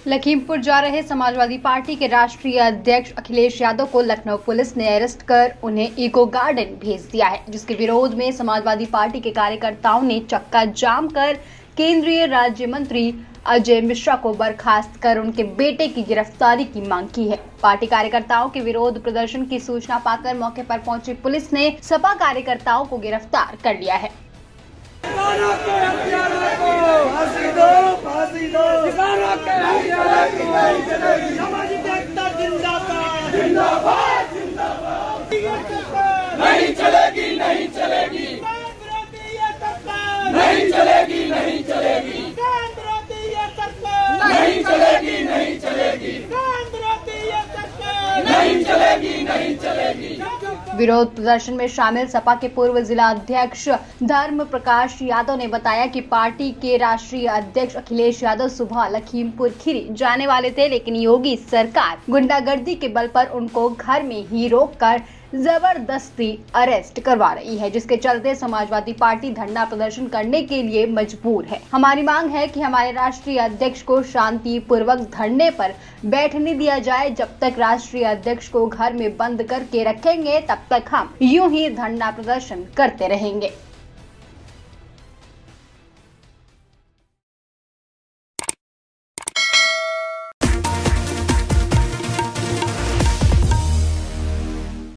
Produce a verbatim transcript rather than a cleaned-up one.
लखीमपुर जा रहे समाजवादी पार्टी के राष्ट्रीय अध्यक्ष अखिलेश यादव को लखनऊ पुलिस ने अरेस्ट कर उन्हें इको गार्डन भेज दिया है, जिसके विरोध में समाजवादी पार्टी के कार्यकर्ताओं ने चक्का जाम कर केंद्रीय राज्य मंत्री अजय मिश्रा को बर्खास्त कर उनके बेटे की गिरफ्तारी की मांग की है। पार्टी कार्यकर्ताओं के विरोध प्रदर्शन की सूचना पाकर मौके पर पहुंची पुलिस ने सपा कार्यकर्ताओं को गिरफ्तार कर लिया है। किसानों के हथियारों को फांसी दो, फांसी दो। किसानों के हथियारों को नहीं चलेगी। सामाजिक एकता जिंदाबाद, जिंदाबाद, जिंदाबाद। नहीं चलेगी, नहीं चलेगी। नहीं चलेगी, नहीं चलेगी। नहीं चलेगी, नहीं चलेगी। नहीं चलेगी, नहीं चलेगी। विरोध प्रदर्शन में शामिल सपा के पूर्व जिला अध्यक्ष धर्म प्रकाश यादव ने बताया कि पार्टी के राष्ट्रीय अध्यक्ष अखिलेश यादव सुबह लखीमपुर खीरी जाने वाले थे, लेकिन योगी सरकार गुंडागर्दी के बल पर उनको घर में ही रोककर जबरदस्ती अरेस्ट करवा रही है, जिसके चलते समाजवादी पार्टी धरना प्रदर्शन करने के लिए मजबूर है। हमारी मांग है कि हमारे राष्ट्रीय अध्यक्ष को शांतिपूर्वक धरने पर बैठने दिया जाए। जब तक राष्ट्रीय अध्यक्ष को घर में बंद करके रखेंगे, तब तक हम यूं ही धरना प्रदर्शन करते रहेंगे।